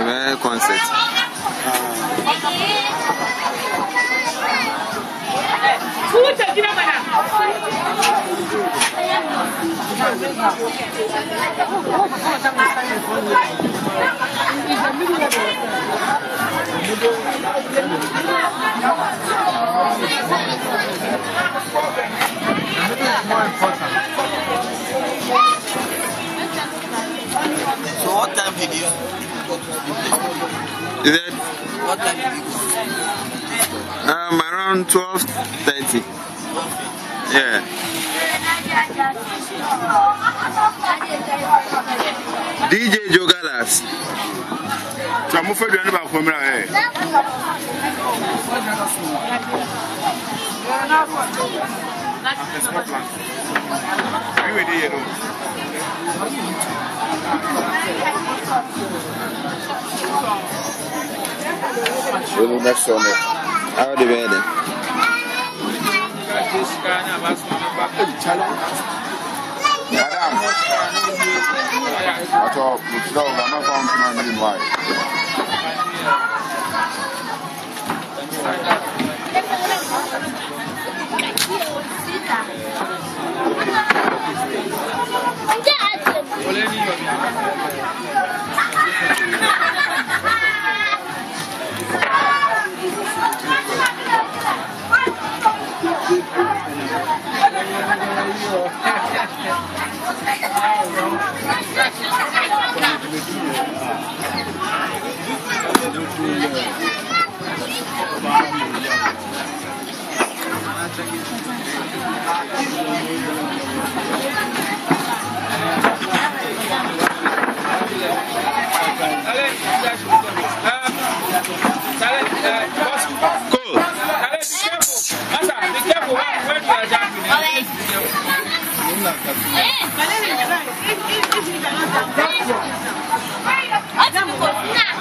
concert. So what time did you? Is that What time did you? around 12:30? Yeah. DJ Jogalas. So I'm afraid you're not from here. We'll next on it. How the wedding? Cool.